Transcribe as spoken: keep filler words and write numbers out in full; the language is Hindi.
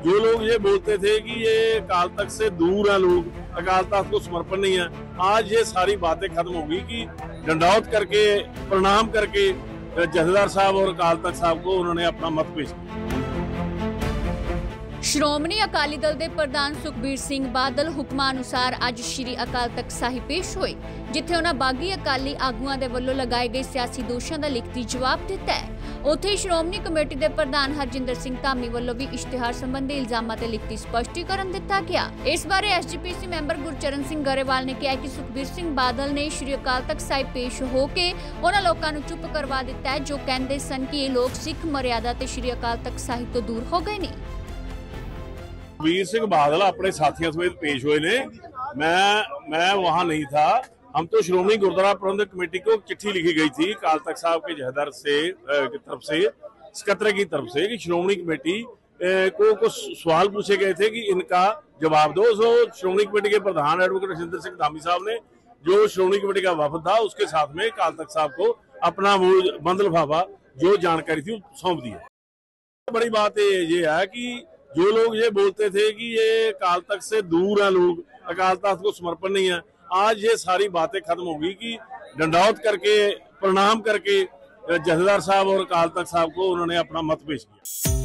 जो लोग ये बोलते थे कि ये अकाल तख्त से दूर है, लोग अकाल तख्त को समर्पण नहीं है, आज ये सारी बातें खत्म होगी कि दंडौत करके प्रणाम करके जथेदार साहब और अकाल तख्त साहब को उन्होंने अपना मत पेश किया। श्रोमणी अकाली दल के प्रधान सुखबीर सिंह बादल हुक्मां अनुसार अज श्री अकाल तख्त साहिब पेश होए, जिथे उन्हां बागी अकाली आगुआं दे वल्लों लगाए गए सियासी दोषां दा लिखती जवाब दिता है। उत्थे श्रोमणी कमेटी के प्रधान हरजिंदर सिंह धामी वल्लों भी इश्तिहार संबंधी इल्जामां ते लिखती स्पष्टीकरण दिता गया। इस बारे S G P C member Gurcharan Singh Grewal ने कहा कि सुखबीर सिंह बादल ने श्री अकाल तख्त साहिब पेश होके उन्हां लोकां नूं चुप करवा दिता है जो कहंदे सन कि ये लोग सिख मर्यादा ते श्री अकाल तख्त साहिब तो दूर हो गए ने। वीर सिंह बादल अपने साथियों समेत पेश हुए ने। मैं मैं वहां नहीं था। हम तो श्रोमणी गुरुद्वारा प्रबंधक कमेटी को चिट्ठी लिखी गई थी अकाल तख्त साहब के जथेदार से की तरफ से सकत्रे की तरफ से कि श्रोमणी कमेटी को कुछ सवाल पूछे गए थे कि इनका जवाब दो। सो श्रोमणी कमेटी के प्रधान एडवोकेट हरजिंदर सिंह धामी साहब ने जो श्रोमणी कमेटी का वफद था उसके साथ में अकाल तख्त साहब को अपना वो बंद लिफाफा जो जानकारी थी सौंप दी। बड़ी बात ये है कि जो लोग ये बोलते थे कि ये अकाल तख्त से दूर है, लोग अकाल तख्त को समर्पण नहीं है, आज ये सारी बातें खत्म होगी कि दंडौत करके प्रणाम करके जथेदार साहब और अकाल तख्त साहब को उन्होंने अपना मत पेश किया।